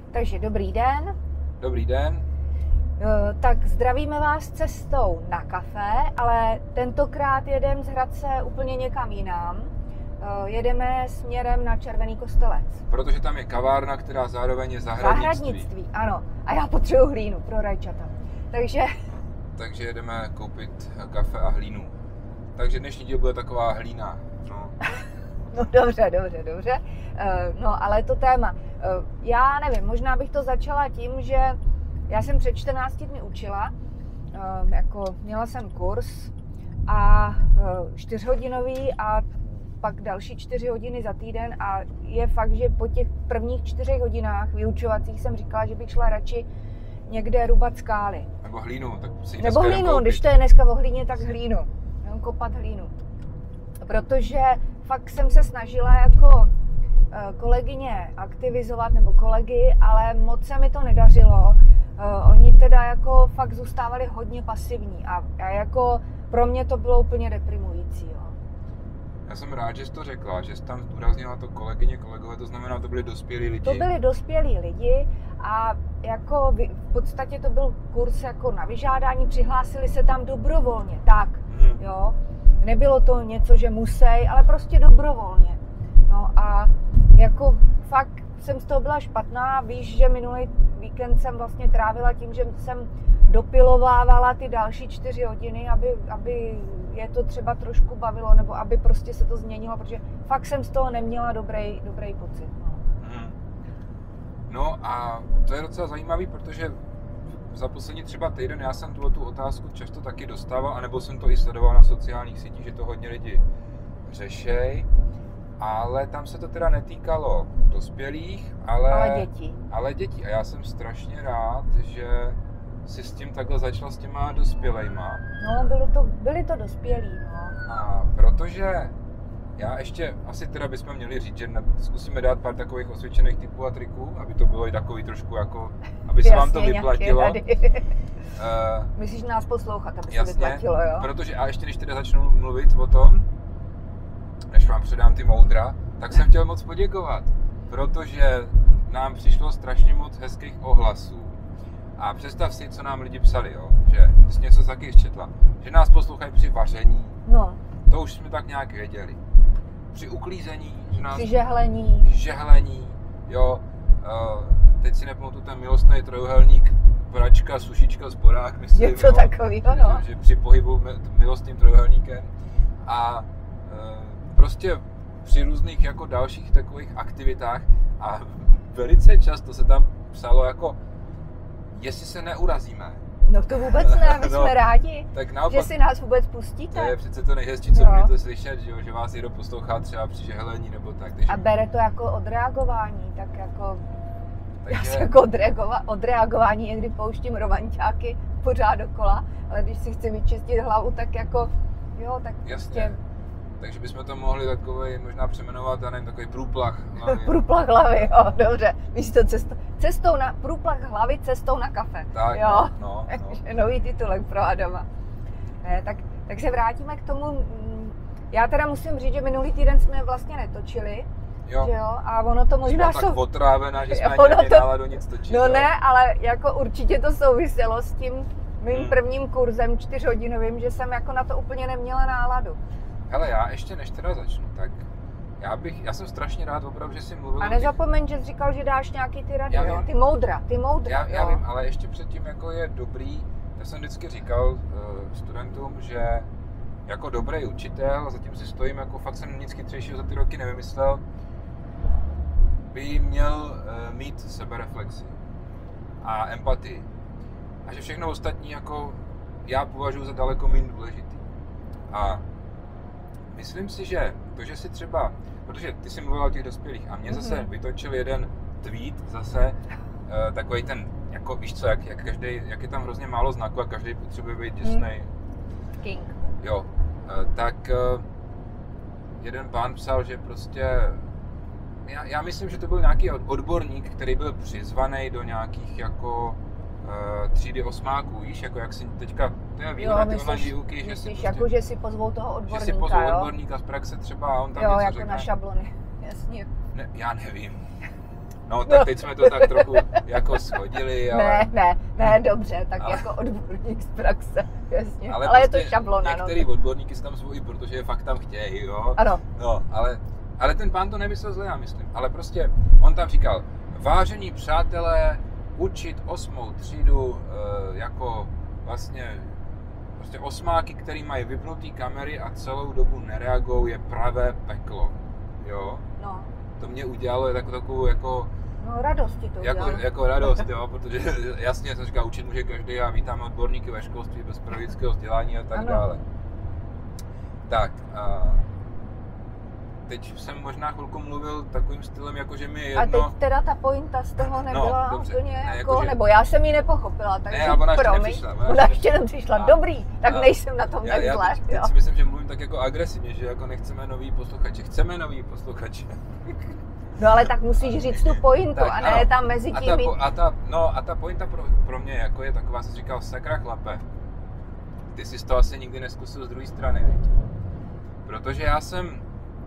Takže dobrý den. Dobrý den. Tak zdravíme vás cestou na kafe, ale tentokrát jedeme z Hradce úplně někam jinam. Jedeme směrem na Červený Kostelec. Protože tam je kavárna, která zároveň je zahradnictví. Zahradnictví, ano. A já potřebuji hlínu pro rajčata. Takže jedeme koupit kafe a hlínu. Takže dnešní díl bude taková hlína. No dobře. No ale to téma. Já nevím, možná bych to začala tím, že já jsem před 14 dny učila, měla jsem kurz a 4hodinový a pak další 4 hodiny za týden a je fakt, že po těch prvních 4 hodinách vyučovacích jsem říkala, že bych šla radši někde rubat skály. Nebo hlínu, tak si Nebo hlínu, když to je dneska o hlíně, tak hlínu. Kopat hlínu. Protože fakt jsem se snažila jako kolegyně aktivizovat, nebo kolegy, ale moc se mi to nedařilo. Oni teda jako fakt zůstávali hodně pasivní a jako pro mě to bylo úplně deprimující. Jo. Já jsem rád, že jsi to řekla, že jsi tam zdůraznila to kolegyně, kolegové, to znamená, to byli dospělí lidi. To byli dospělí lidi a jako v podstatě to byl kurz jako na vyžádání, přihlásili se tam dobrovolně, tak, jo. Nebylo to něco, že musej, ale prostě dobrovolně. No a jako fakt jsem z toho byla špatná, víš, že minulý víkend jsem vlastně trávila tím, že jsem dopilovávala ty další 4 hodiny, aby je to třeba trošku bavilo, nebo aby prostě se to změnilo, protože fakt jsem z toho neměla dobrý pocit. No a to je docela zajímavý, protože za poslední třeba týden já jsem tu otázku často taky dostával, anebo jsem to i sledoval na sociálních sítích, že to hodně lidi řešej, ale tam se to teda netýkalo dospělých, ale dětí. A já jsem strašně rád, že jsi s tím takhle začala s těma dospělejma. No, byli to dospělí, no. A protože já ještě, asi teda bychom měli říct, že zkusíme dát pár takových osvědčených typů a triků, aby to bylo i takový trošku jako, aby se vám to vyplatilo. Myslíš nás poslouchat, aby se vyplatilo, jo? Protože a ještě než teda začnu mluvit o tom, než vám předám ty moudra, tak jsem chtěl moc poděkovat, protože nám přišlo strašně moc hezkých ohlasů. A představ si, co nám lidi psali, jo? Že jsi něco taky četla, že nás poslouchají při vaření, no. To už jsme tak nějak věděli. Při uklízení, že nás... Při žehlení, jo. Teď si nepamatuju ten milostný trojuhelník, pračka, sušička, sporák, myslím. Něco takového, no. Že při pohybu milostným trojuhelníkem. A prostě při různých jako dalších takových aktivitách a velice často se tam psalo jako, jestli se neurazíme. No to vůbec ne, my jsme rádi, tak naopak, že si nás vůbec pustíte. To je přece to nejhezčí, co můžete slyšet, že vás někdo poslouchá třeba při žehlení nebo tak. Takže... A bere to jako odreagování, tak jako... Takže... Já si jako odreagování někdy pouštím romanťáky pořád dokola, ale když si chci vyčistit hlavu, tak jako, jo, tak jasně. Prostě... Takže bychom to mohli takový možná přejmenovat, já nevím, takový průplach hlavy. Průplach hlavy, jo, dobře. Místo cestou na průplach hlavy, cestou na kafe. Tak, jo. No. Nový titulek pro Adama. Ne, tak se vrátíme k tomu. Já teda musím říct, že minulý týden jsme vlastně netočili. Jo. Že jo? A ono to možná... Jsme tak otrávená, že jsme ani neměla do nic točit. No ne, ale jako určitě to souviselo s tím mým prvním kurzem 4hodinovým, že jsem jako na to úplně neměla náladu. Hele, já ještě než teda začnu, tak já jsem strašně rád opravdu, že jsi mluvil. A nezapomeň, že jsi říkal, že dáš nějaký ty rady, jo? Ty moudra. Já vím, ale ještě předtím jako je dobrý, já jsem vždycky říkal studentům, že jako dobrý učitel, a zatím si stojím, jako fakt jsem nic chytřejšího za ty roky nevymyslel, by měl mít sebereflexi a empatii. A že všechno ostatní jako já považuji za daleko méně důležitý. A myslím si, že to, že si třeba, protože ty jsi mluvila o těch dospělých a mě zase vytočil jeden tweet zase, takový ten, jako víš co, jak je tam hrozně málo znaků a každý potřebuje být Disney. King. Jo, tak jeden pán psal, že prostě, já myslím, že to byl nějaký odborník, který byl přizvaný do nějakých jako třídy osmáků, víš, jako jak si teďka, to je výhoda ty online výuky, že si prostě, jako, že si pozvou toho odborníka, že si pozvou odborníka z praxe třeba a on tam jo, něco jako řekne. na šablony, jasně. Ne, já nevím. No, tak teď jsme to tak trochu jako shodili, ale... Ne, dobře, tak ale... jako odborník z praxe, jasně. Ale prostě je to šablona, některý odborníky se tam zvolí, protože je fakt tam chtějí, jo. Ano. No, ale ten pán to nemyslel zle, já myslím. Ale prostě on tam říkal, vážení přátelé, učit 8. třídu jako vlastně prostě osmáky, který mají vypnutý kamery a celou dobu nereagují, je pravé peklo, jo. No. To mě udělalo takovou jako... No radost ti to udělalo. Jako radost, jo, protože jasně jsem říkal, učit může každý a vítáme odborníky ve školství bez pedagogického vzdělání a tak ano. dále. Tak, teď jsem možná chvilku mluvil takovým stylem, jako že mi je jedno... A teď teda ta pointa z toho nebyla úplně ne, jako, nebo já jsem ji nepochopila, takže ne, ona ještě nepřišla. Ona ještě nepřišla, dobrý, tak nejsem na tom tak zle. Já si myslím, že mluvím tak jako agresivně, že jako nechceme nový posluchače, chceme nový posluchače. No ale tak musíš říct tu pointu, tak, a ne ano. Tam mezi tím... A ta pointa pro mě jako je taková, jsem říkal, sakra chlape, ty jsi to asi nikdy neskusil z druhé strany, viď? Protože já jsem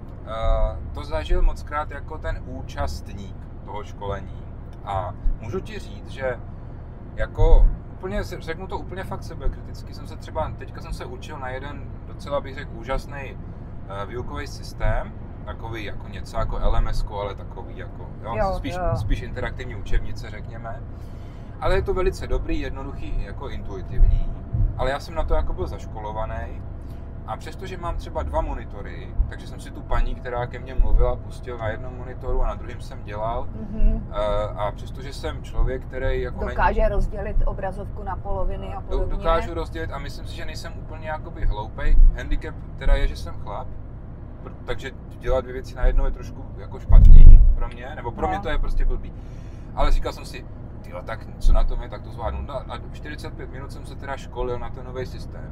to zažil mockrát jako ten účastník toho školení a můžu ti říct, že jako úplně, řeknu to úplně fakt sebekriticky, teďka jsem se učil na jeden docela bych řekl úžasný výukový systém, takový jako něco jako LMS, ale takový jako, spíš interaktivní učebnice, řekněme. Ale je to velice dobrý, jednoduchý, jako intuitivní, ale já jsem na to jako byl zaškolovaný. A přestože mám třeba 2 monitory, takže jsem si tu paní, která ke mně mluvila, pustil na jednom monitoru a na druhém jsem dělal. A přestože jsem člověk, který jako dokáže rozdělit obrazovku na poloviny a podobně. Dokážu rozdělit a myslím si, že nejsem úplně jakoby hloupej. Handicap teda je, že jsem chlap, takže dělat 2 věci najednou je trošku jako špatný pro mě, nebo pro mě to je prostě blbý. Ale říkal jsem si, tak co na tom je, tak to zvládnu. A 45 minut jsem se teda školil na ten nový systém.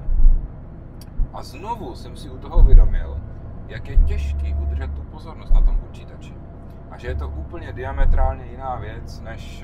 A znovu jsem si u toho uvědomil, jak je těžký udržet tu pozornost na tom počítači. A že je to úplně diametrálně jiná věc, než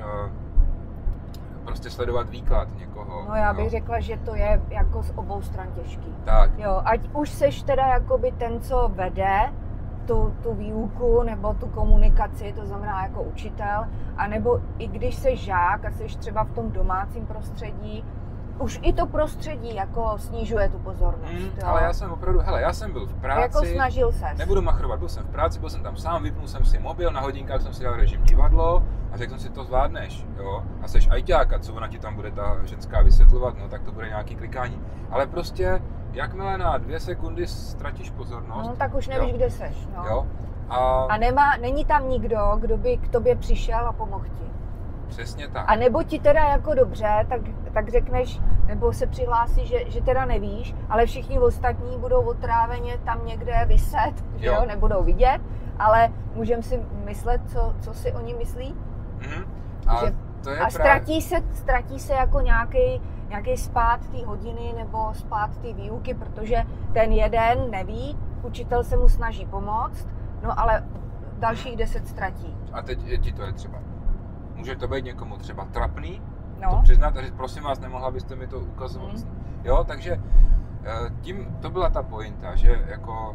prostě sledovat výklad někoho. No já bych řekla, že to je jako z obou stran těžký. Tak. Jo, ať už seš teda jakoby ten, co vede tu výuku nebo tu komunikaci, to znamená jako učitel, anebo i když seš žák a seš třeba v tom domácím prostředí, už i to prostředí jako snižuje tu pozornost. Ale já jsem opravdu, já jsem byl v práci. Jako snažil ses. Nebudu machrovat, byl jsem v práci, byl jsem tam sám, vypnul jsem si mobil, na hodinkách jsem si dal režim divadlo a řekl jsem si, to zvládneš, jo. A seš ajťáka, co ona ti tam bude ta ženská vysvětlovat, no tak to bude nějaký klikání. Ale prostě, jakmile na 2 sekundy ztratíš pozornost. No tak už nevíš, kde seš, no. Jo. A není tam nikdo, kdo by k tobě přišel a pomohl ti. Přesně tak. A nebo ti teda jako dobře, tak řekneš, nebo se přihlásíš, že teda nevíš, ale všichni ostatní budou otráveně tam někde viset, že jo, nebudou vidět, ale můžeme si myslet, co si oni myslí. To je a ztratí se jako nějaký spád té hodiny nebo spád té výuky, protože ten jeden neví, učitel se mu snaží pomoct, no ale dalších 10 ztratí. A teď ti to je třeba. Může to být někomu třeba trapný, no. To přiznat a říct, prosím vás, nemohla byste mi to ukazovat. Jo, takže tím to byla ta pointa, že jako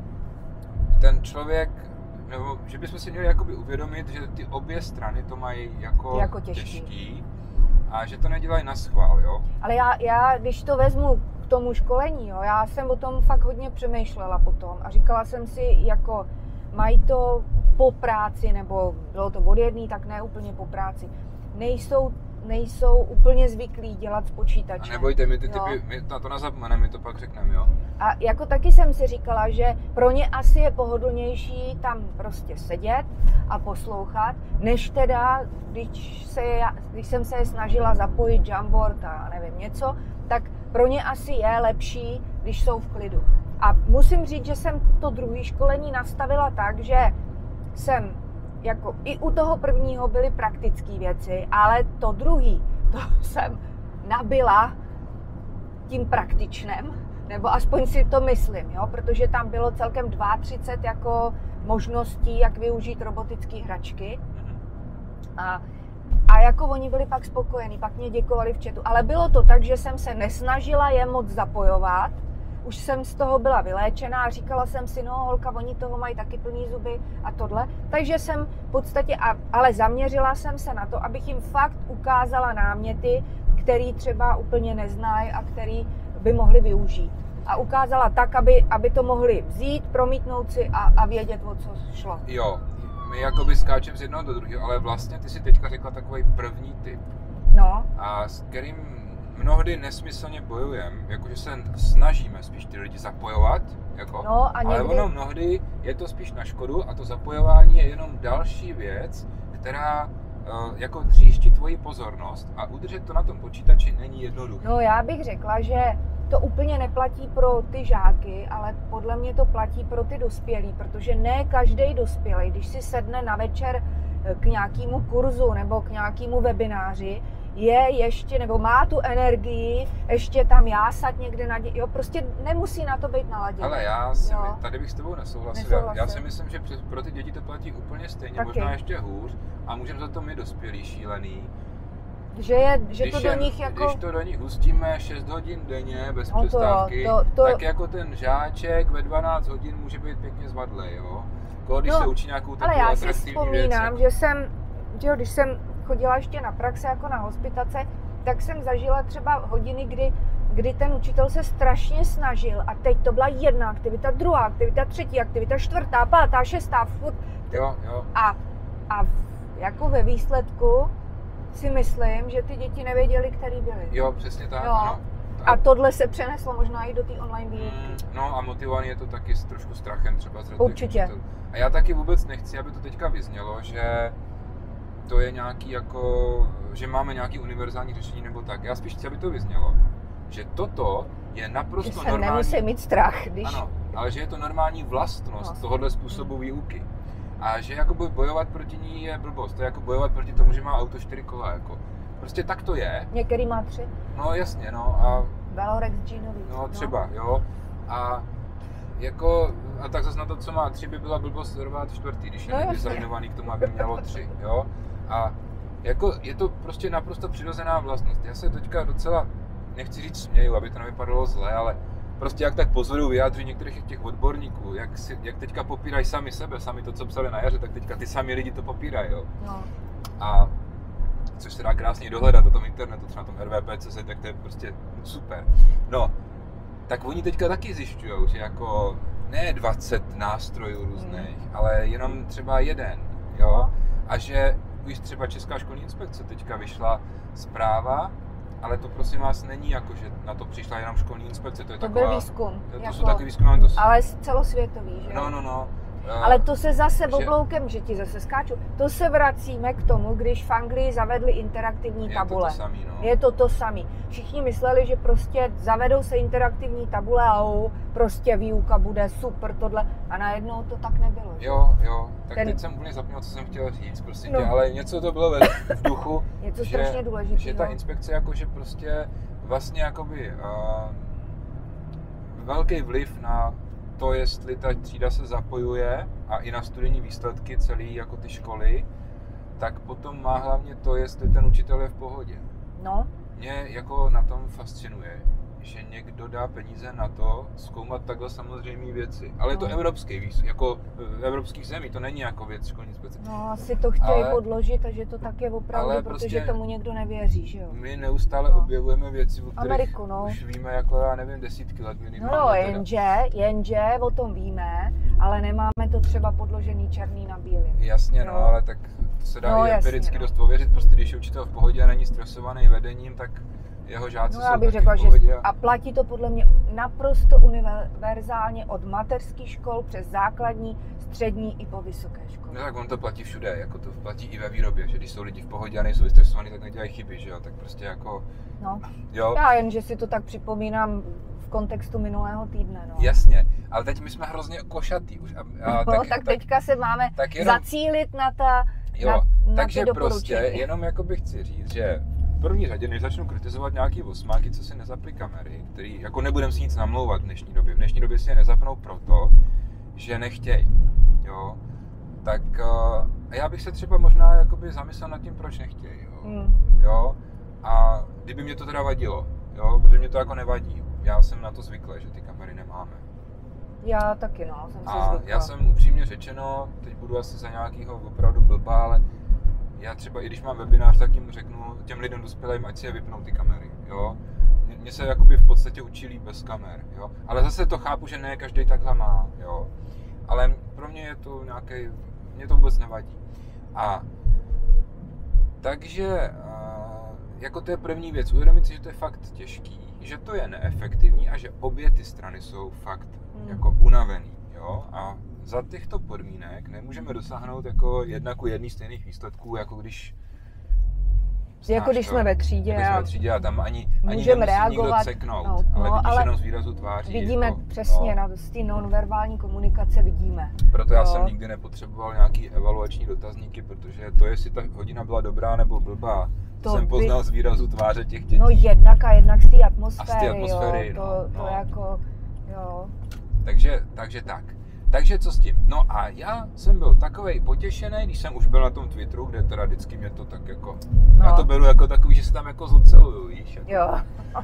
ten člověk, nebo že bychom si měli jakoby uvědomit, že ty obě strany to mají jako těžký a že to nedělají naschvál, jo. Ale já když to vezmu k tomu školení, jo, já jsem o tom fakt hodně přemýšlela potom a říkala jsem si, jako mají to po práci, nebo bylo to od jedné, tak ne úplně po práci. Nejsou úplně zvyklí dělat s počítačem. A nebojte, my ty typy, my to nezapomeneme, my to pak řekneme, jo? A jako taky jsem si říkala, že pro ně asi je pohodlnější tam prostě sedět a poslouchat, než teda, když jsem se snažila zapojit Jamboard a nevím něco, tak pro ně asi je lepší, když jsou v klidu. A musím říct, že jsem to druhé školení nastavila tak, že jsem jako i u toho prvního byly praktické věci, ale to druhý, to jsem nabila tím praktičnem, nebo aspoň si to myslím, jo? Protože tam bylo celkem 32 jako možností, jak využít robotické hračky. A jako oni byli pak spokojení, pak mě děkovali v chatu, ale bylo to tak, že jsem se nesnažila je moc zapojovat, už jsem z toho byla vyléčená a říkala jsem si, no holka, oni toho mají taky plný zuby a tohle. Takže jsem v podstatě, ale zaměřila jsem se na to, abych jim fakt ukázala náměty, který třeba úplně neznají a který by mohli využít. A ukázala tak, aby to mohli vzít, promítnout si a vědět, o co šlo. Jo, my jakoby skáčeme z jednoho do druhého, ale vlastně ty si teďka řekla takový první tip. No. A s kterým mnohdy nesmyslně bojujeme, jakože se snažíme spíš ty lidi zapojovat, jako, no, a někdy... ale ono mnohdy je to spíš na škodu a to zapojování je jenom další věc, která jako tříští tvoji pozornost a udržet to na tom počítači není jednoduché. No já bych řekla, že to úplně neplatí pro ty žáky, ale podle mě to platí pro ty dospělí, protože ne každý dospělý, když si sedne na večer k nějakému kurzu nebo k nějakému webináři, je ještě, nebo má tu energii, ještě tam jásat někde jo, prostě nemusí na to být naladěný. Ale tady bych s tebou nesouhlasil. Já si myslím, že pro ty děti to platí úplně stejně, taky. Možná ještě hůř a můžeme za to my dospělí šílený. Že to do nich jako... Když to do nich hustíme 6 hodin denně, bez přestávky, tak jako ten žáček ve 12 hodin může být pěkně zvadlej, jo? Když se učí nějakou takovou atraktivní věc. Ale já si vzpomínám, že když jsem chodila ještě na praxe jako na hospitace, tak jsem zažila třeba hodiny, kdy ten učitel se strašně snažil a teď to byla jedna aktivita, druhá aktivita, třetí aktivita, čtvrtá, pátá, šestá, furt. Jo. A jako ve výsledku si myslím, že ty děti nevěděly, který byly. Jo, přesně tak. Jo. Ano. A tohle se přeneslo možná i do té online výuky. No a motivovaný je to taky s trošku strachem třeba. Určitě. A já taky vůbec nechci, aby to teďka vyznělo, že to je nějaký jako, že máme nějaký univerzální řešení nebo tak. Já spíš chci, aby to vyznělo, že toto je naprosto normální. Nemusí mít strach, když... Ano, ale že je to normální vlastnost tohohle způsobu výuky. A že jako bojovat proti ní je blbost. To je jako bojovat proti tomu, že má auto 4 kola, jako. Prostě tak to je. Některý má 3. No jasně, no a... Velorex Genový. No třeba, jo. A jako, a tak zase na to, co má 3, by byla blbost sledovat 4, když je nedesignovaný k tomu, aby mělo 3, jo. A jako je to prostě naprosto přirozená vlastnost. Já se teďka docela, nechci říct směju, aby to nevypadalo zle, ale prostě jak tak pozoruju vyjádření některých těch odborníků, jak teďka popírají sami sebe, sami to, co psali na jaře, tak teďka ty sami lidi to popírají, jo. No. A což se dá krásně dohledat na tom internetu, třeba na tom rvp.cz, tak to je prostě super. No, tak oni teďka taky zjišťujou, že jako ne 20 nástrojů různých, ale jenom třeba jeden, jo. A že už třeba Česká školní inspekce teďka vyšla zpráva, ale to prosím vás není jako, že na to přišla jenom školní inspekce, to je taková... To byl výzkum. To jsou taky výzkumy, ale celosvětový, že? No. Ale to se zase obloukem, že ti zase skáču, to se vracíme k tomu, když v Anglii zavedli interaktivní tabule. Je to samý. Všichni mysleli, že prostě zavedou se interaktivní tabule a prostě výuka bude super tohle a najednou to tak nebylo. Jo, tak teď jsem úplně zapomněl, co jsem chtěl říct, prostě ale něco to bylo v duchu, je to strašně důležité. Že ta inspekce jakože prostě vlastně jakoby velký vliv na to, jestli ta třída se zapojuje a i na studijní výsledky celý jako ty školy, tak potom má hlavně to, jestli ten učitel je v pohodě. No. Mě jako na tom fascinuje, že někdo dá peníze na to zkoumat takhle samozřejmé věci. Ale je to evropský jako evropských zemí, to není jako věc školní specifické. No, asi to chtějí podložit a že to tak je opravdu, protože prostě tomu někdo nevěří, že jo? My neustále objevujeme věci, o kterých Ameriku, už víme jako, já nevím, desítky let minimálně. No, jenže o tom víme, ale nemáme to třeba podložený černý na bílým. Jasně, no, ale tak se dá i empiricky dost ověřit, prostě když je učitel v pohodě a není stresovaný vedením, tak jeho žáci jsou taky v pohodě. A platí to podle mě naprosto univerzálně od mateřských škol přes základní, střední i po vysoké školy. No tak on to platí všude, jako to platí i ve výrobě, že když jsou lidi v pohodě a nejsou vystresovaní, tak nedělají chyby, že jo, tak prostě jako... No, jo. Já jen, že si to tak připomínám v kontextu minulého týdne, no. Jasně, ale teď my jsme hrozně košatý už. Tak teďka se máme zacílit na ta takže ty prostě jenom jakoby chci říct, že v první řadě, než začnu kritizovat nějaký osmáky, co si nezaply kamery, který jako nebudem si nic namlouvat v dnešní době. V dnešní době si je nezapnou proto, že nechtějí, jo. Tak já bych se třeba možná jakoby zamyslel nad tím, proč nechtějí, jo. A kdyby mě to teda vadilo, jo, protože mě to jako nevadí. já jsem na to zvyklý, že ty kamery nemáme. Já taky, no, jsem si A zvykla. já jsem upřímně řečeno, teď budu asi za nějakýho opravdu blbá, ale já třeba i když mám webinář, tak jim řeknu těm lidem dospělým, ať si je vypnou ty kamery, jo. Mě se jakoby v podstatě učí líp bez kamer, jo. Ale zase to chápu, že ne každý takhle má, jo. Ale pro mě je to nějaký, mě to vůbec nevadí. A takže jako to je první věc, uvědomit si, že to je fakt těžký, že to je neefektivní a že obě ty strany jsou fakt jako unavený, jo. A za těchto podmínek nemůžeme dosáhnout jako jedna ku jedný stejných výsledků, jako když jako když jsme ve třídě a tam ani můžeme nemusí nikdo reagovat, ceknout, no, ale vidíš ale jenom z výrazu tváří. vidíme jako, přesně, z té nonverbální komunikace vidíme. Proto já jsem nikdy nepotřeboval nějaký evaluační dotazníky, protože to, jestli ta hodina byla dobrá nebo blbá, to jsem poznal z výrazu tváře těch dětí. No jednak z té atmosféry, jo. To jako, jo. Takže tak. Takže co s tím? No a já jsem byl takovej potěšený, když jsem už byl na tom Twitteru, kde teda vždycky mě to tak jako, já to beru jako takový, že se tam jako zoceluju, víš? Jako. Jo.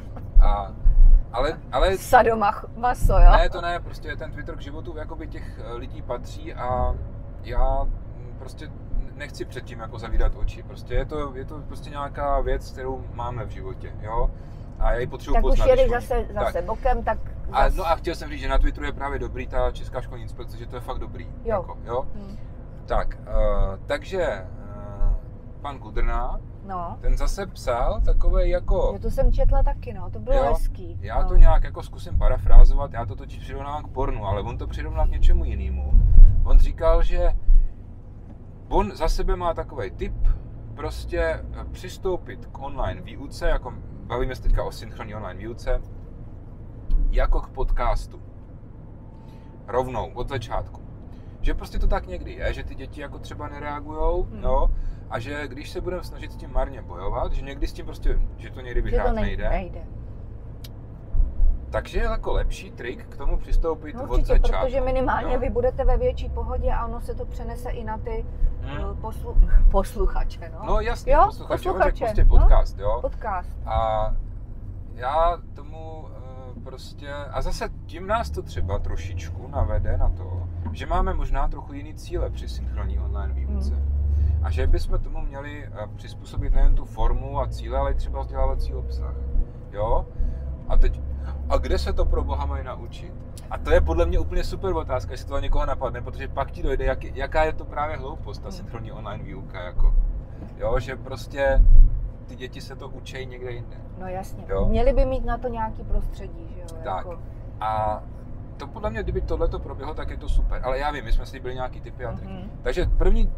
Ale Sadomaso, jo? Ne, to ne, prostě ten Twitter k životu jakoby těch lidí patří a já prostě nechci předtím jako zavírat oči, prostě je to prostě nějaká věc, kterou máme v životě, jo? A já ji potřebuji poznat. Tak už jedeš zase bokem, tak No a chtěl jsem říct, že na Twitteru je právě dobrý ta Česká školní inspekce, že to je fakt dobrý. Jo. Jako, jo? Tak, takže pan Kudrna, ten zase psal takovej jako... Jo, to jsem četla taky, to bylo hezký. Já to nějak jako zkusím parafrázovat, já to totiž přirovnávám k pornu, ale on to přirovnal k něčemu jinému. On říkal, že on za sebe má takovej tip, prostě přistoupit k online výuce, jako bavíme se teďka o synchronní online výuce, jako k podcastu. Rovnou, od začátku. Že prostě to tak někdy je, že ty děti jako třeba nereagujou, jo, a že když se budeme snažit s tím marně bojovat, že někdy s tím prostě, že to někdy vyhrát nejde. Takže je jako lepší trik k tomu přistoupit od začátku. Určitě, protože minimálně vy budete ve větší pohodě a ono se to přenese i na ty posluchače, no. No jasně, jo? Posluchače. Prostě podcast, jo. Podcast. A já tomu prostě, a zase tím nás to třeba trošičku navede na to, že máme možná trochu jiný cíle při synchronní online výuce. A že bychom tomu měli přizpůsobit nejen tu formu a cíle, ale i třeba vzdělávací obsah. Jo? A kde se to pro boha mají naučit? A to je podle mě úplně super otázka, jestli to někoho napadne, protože pak ti dojde, jaká je to právě hloupost, ta synchronní online výuka. Jako. Jo, že prostě ty děti se to učí někde jinde. No jasně, jo? Měli by mít na to nějaký prostředí, že jo? Tak. Jako... A to podle mě, kdyby tohleto proběhlo, tak je to super. Ale já vím, my jsme si byli nějaký tipy a triky. Takže první...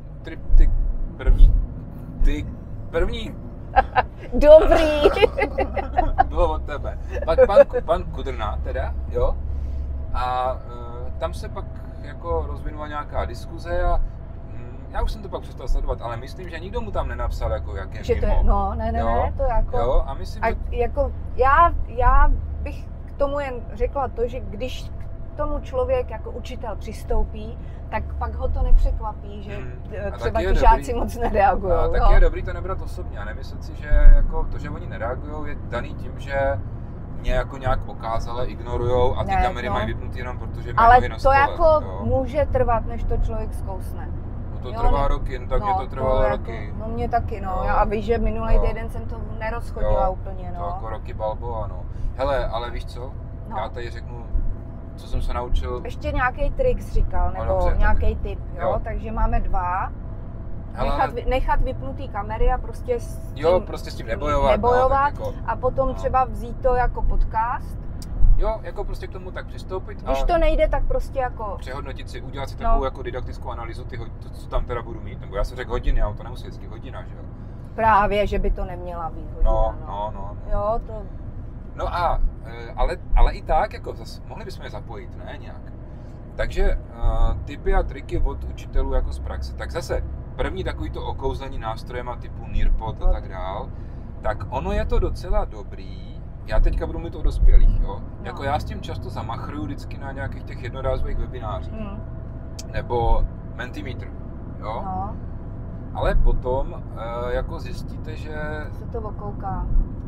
Dobrý! Bylo od tebe. Pak pan Kudrna teda, jo? A tam se pak jako rozvinula nějaká diskuze a já už jsem to pak přestal sledovat, ale myslím, že nikdo mu tam nenapsal, jako jak je že mimo. To je, ne, to jako... Jo, a myslím, že... jako, já bych k tomu jen řekla to, že když k tomu člověk jako učitel přistoupí, tak pak ho to nepřekvapí, že třeba ti žáci moc nereagují. A taky je dobrý to nebrat osobně a nemyslet si, že jako to, že oni nereagují, je daný tím, že mě jako nějak okázale ignorujou a ty kamery mají vypnutý jenom protože mají nohy na stole. Ale to jako může trvat, než to člověk zkousne. No to trvá roky, tak mě to trvalo roky. No mě taky, a víš, že minulý týden jsem to nerozchodila úplně, To jako roky Balboa, Hele, ale víš co? Já tady řeknu, co jsem se naučil. Ještě nějaký trik jsi říkal, nebo nějaký tip, jo? Takže máme 2. Nechat vypnutý kamery a prostě s tím nebojovat. Jako, a potom třeba vzít to jako podcast. Jo, jako prostě k tomu tak přistoupit. Když to nejde, tak prostě jako... Přehodnotit si, udělat si takovou jako didaktickou analýzu, co tam teda budu mít. Nebo já jsem řekl hodiny, ale to nemusí vždycky hodina, že jo? Právě, že by to neměla být hodina. No. Jo, to... No a, ale i tak, jako zase, mohli bychom je zapojit, ne nějak. Takže tipy a triky od učitelů jako z praxe. Tak zase, první takovýto okouzlení nástrojema typu Nearpod a tak dál, tak ono je to docela dobrý. Já teďka budu mluvit o dospělých, jo. Jako já s tím často zamachruju vždycky na nějakých těch jednorázových webinářích. Nebo Mentimeter, jo. No. Ale potom jako zjistíte, že... Se to okouká.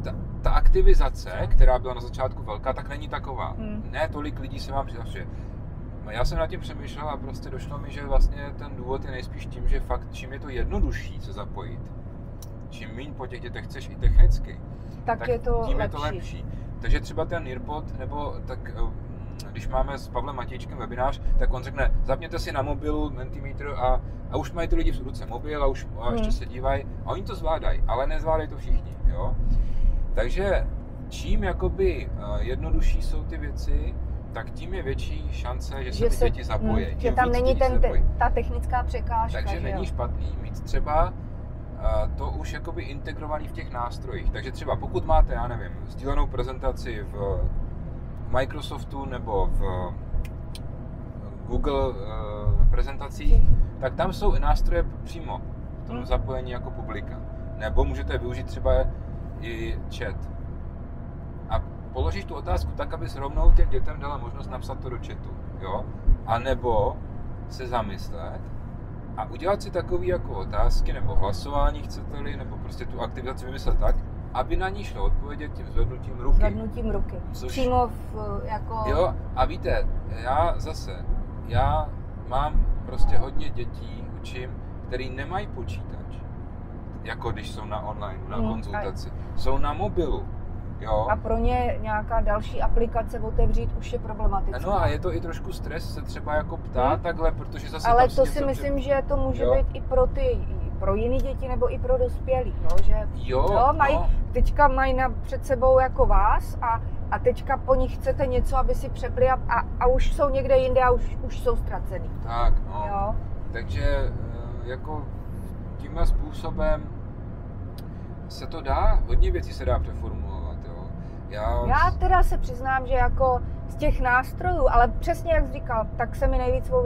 ta aktivizace, která byla na začátku velká, tak není taková. Ne tolik lidí se vám přihlašuje. Já jsem nad tím přemýšlel a prostě došlo mi, že vlastně ten důvod je nejspíš tím, že fakt čím je to jednodušší se zapojit, čím míň po těch dětech chceš i technicky, tak je to tím lepší. je to lepší. Takže třeba ten Nearpod, nebo tak když máme s Pavlem Matějčkem webinář, tak on řekne, zapněte si na mobilu Mentimeter a už mají ty lidi v ruce mobil a ještě se dívají a oni to zvládají, ale nezvládají to všichni, jo. Takže čím jakoby jednodušší jsou ty věci, tak tím je větší šance, že se ty děti zapojí. Že tam není ta technická překážka. Takže není špatný mít třeba to už jakoby integrovaný v těch nástrojích. Takže třeba pokud máte, já nevím, sdílenou prezentaci v Microsoftu nebo v Google prezentacích, tak tam jsou i nástroje přímo v tom zapojení jako publika. Nebo můžete využít třeba i chat. A položíš tu otázku tak, aby rovnou těm dětem dala možnost napsat to do chatu, jo? A nebo se zamyslet a udělat si takový jako otázky nebo hlasování, chcete-li, nebo prostě tu aktivizaci vymyslet tak, aby na ní šlo odpovědět tím zvednutím ruky. Zvednutím ruky. Přímo jako... Jo, a víte, já mám prostě hodně dětí, učím, který nemají počítač, jako když jsou na online, na konzultaci. Jsou na mobilu. Jo. A pro ně nějaká další aplikace otevřít už je problematické. No a je to i trošku stres se třeba jako ptát takhle, protože zase ale to si myslím, že to může být i pro jiné děti nebo i pro dospělí, jo? Teďka mají před sebou jako vás a teďka po nich chcete něco, aby si přepli a už jsou někde jinde a už jsou ztracený. Tak, no. Jo? Takže jako tímhle způsobem se to dá, hodně věcí se dá přeformulovat. Já teda se přiznám, že jako z těch nástrojů, ale přesně jak jsi říkal, tak se mi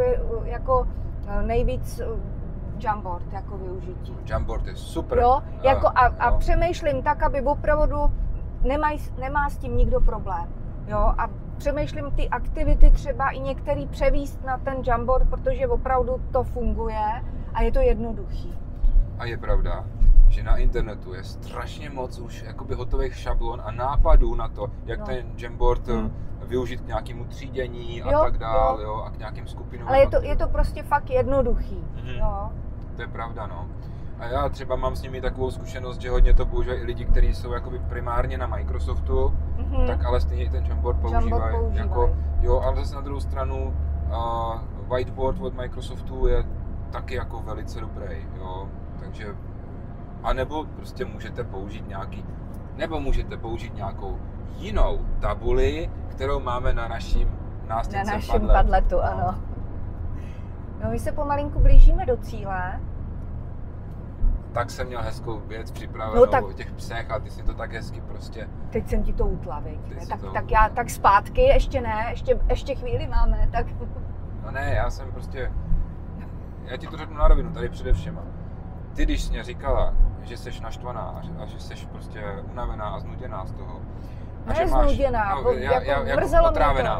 nejvíc Jamboard jako využití. Jamboard je super. Jo, a přemýšlím tak, aby opravdu nemá s tím nikdo problém. Jo, a přemýšlím ty aktivity třeba i některý převíst na ten Jamboard, protože opravdu to funguje a je to jednoduchý. A je pravda, že na internetu je strašně moc už jakoby hotových šablon a nápadů na to, jak ten Jamboard využít k nějakému třídění a tak dál, jo, a k nějakým skupinovým. Ale je to prostě fakt jednoduchý, jo. To je pravda, no. A já třeba mám s nimi takovou zkušenost, že hodně to používají i lidi, kteří jsou jakoby primárně na Microsoftu, tak ale stejně ten Jamboard používají. Jako, jo, ale zase na druhou stranu Whiteboard od Microsoftu je taky jako velice dobrý, jo. Takže a nebo prostě můžete použít nějakou jinou tabuli, kterou máme na našem padletu, ano. No, my se pomalinku blížíme do cíle. Tak jsem měl hezkou věc připravenou o těch psech a ty si to tak hezky prostě... Teď jsem ti to utla, viď? Tak zpátky, ještě ne, ještě chvíli máme, tak... No ne, já ti to řeknu na rovinu, tady především. Ty, když jsi mě říkala, že jsi naštvaná a že jsi prostě unavená a znuděná z toho. A ne znuděná, jako otrávená,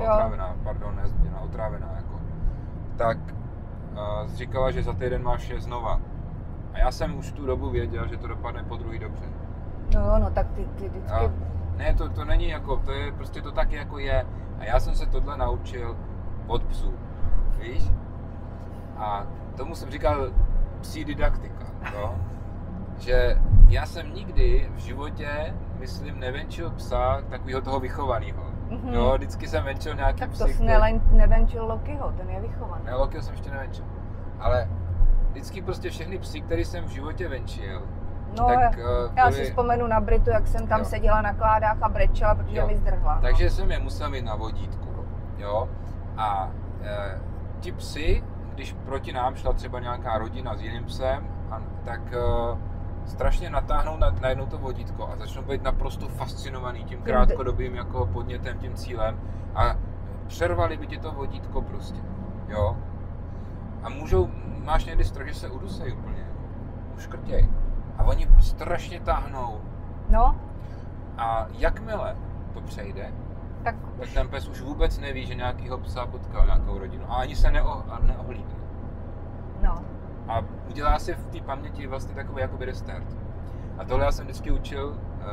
jako. Tak jsi říkala, že za týden máš je znova. A já jsem už tu dobu věděl, že to dopadne po druhý dobře. No, tak ty vždycky... Ne, to není jako, to je prostě to taky jako je. A já jsem se tohle naučil od psů, víš? A tomu jsem říkal psí didaktika, jo? Že já jsem nikdy v životě, myslím, nevenčil psa takového toho vychovaného. Jo, vždycky jsem venčil nějaký tak psy, to jsi nevenčil Lokiho, ten je vychovaný. Ne, Lokiho jsem ještě nevenčil. Ale vždycky prostě všechny psy, které jsem v životě venčil, tak já si vzpomenu na Britu, jak jsem tam seděla na kládách a brečela, protože mi zdrhla. Takže jsem je musel mít na vodítku, jo. A ti psy, když proti nám šla třeba nějaká rodina s jiným psem, tak strašně natáhnou na jedno to vodítko a začnou být naprosto fascinovaný tím krátkodobým jako podnětem, tím cílem a přervali by ti to vodítko prostě, jo. A máš někdy strach, že se udusejí úplně, uškrtěj. A oni strašně táhnou. No. A jakmile to přejde, tak ten pes už vůbec neví, že nějakýho psa potkal nějakou rodinu a ani se neohlídne. No. A udělá si v té paměti vlastně takový jakoby restart. A tohle já jsem vždycky učil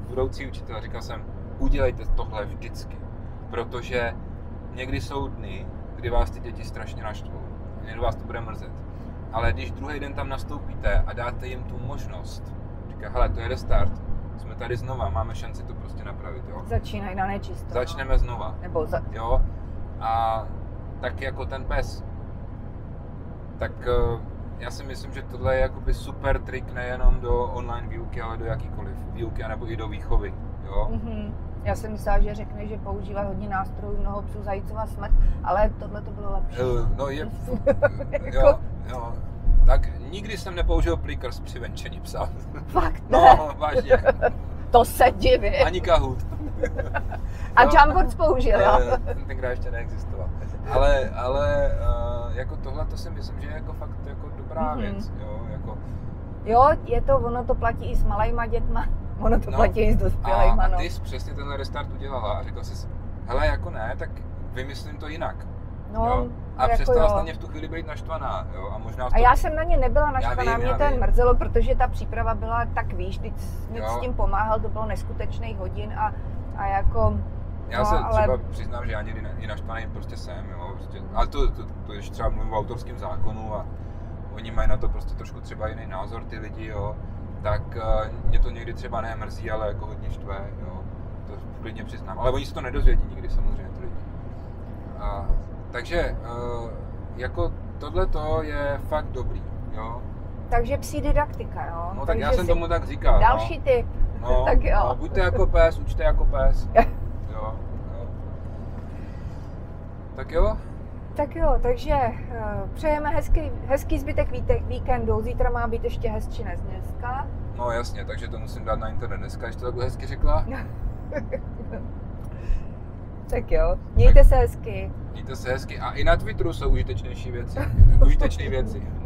budoucí učitel, říkal jsem, udělejte tohle vždycky, protože někdy jsou dny, kdy vás ty děti strašně naštvou, někdy vás to bude mrzet, ale když druhý den tam nastoupíte a dáte jim tu možnost, říká, hele, to je restart, jsme tady znova, máme šanci to prostě napravit, jo. Začínají na nečisto. Začneme znova. Nebo jo. A tak jako ten pes. Tak já si myslím, že tohle je jakoby super trik nejenom do online výuky, ale do jakýkoliv výuky, anebo i do výchovy, jo. Mm-hmm. Já jsem myslela, že řekne, že používá hodně nástrojů, mnoho psů, zajícová smrt, ale tohle to bylo lepší. No je, jo. Tak nikdy jsem nepoužil Plickers při venčení psa. Fakt ne? No, vážně. To se divím. Ani Kahoot. A Jumpboards použil, jo? Tenkrát ještě neexistoval. Ale jako tohle to si myslím, že je jako fakt jako dobrá věc, jo, jako. Jo, je to, ono to platí i s malejma dětma, ono to platí i s dospělejma, a ty jsi přesně tenhle restart udělala a řekla jsi, hele, jako ne, tak vymyslím to jinak. No, jo? A jako přestala jsi na ně v tu chvíli být naštvaná, jo, a možná a já jsem na ně nebyla naštvaná, mě to vím. mrzelo, protože ta příprava byla tak víš, teď mi s tím pomáhal, to bylo neskutečných hodin a jako... Já se třeba přiznám, že já někdy i naštvaný prostě jsem, jo, prostě, ale to ještě třeba mluvím o autorském zákonu a oni mají na to prostě trošku třeba jiný názor ty lidi, jo, tak mě to někdy třeba nemrzí, ale jako hodně štve, jo, to klidně přiznám, ale oni se to nedozvědí nikdy samozřejmě ty lidi. Takže jako tohleto je fakt dobrý, jo. Takže psí didaktika, jo. No tak já jsem tomu tak říkal. Další tip. No, tak jo. No, buďte jako pes, učte jako pes. Jo. Tak jo. Tak jo, takže přejeme hezký zbytek víkendu. Zítra má být ještě hezčí než dneska. No jasně, takže to musím dát na internet dneska, když to takhle hezky řekla. Tak jo, mějte se hezky. Mějte se hezky. A i na Twitteru jsou užitečné věci.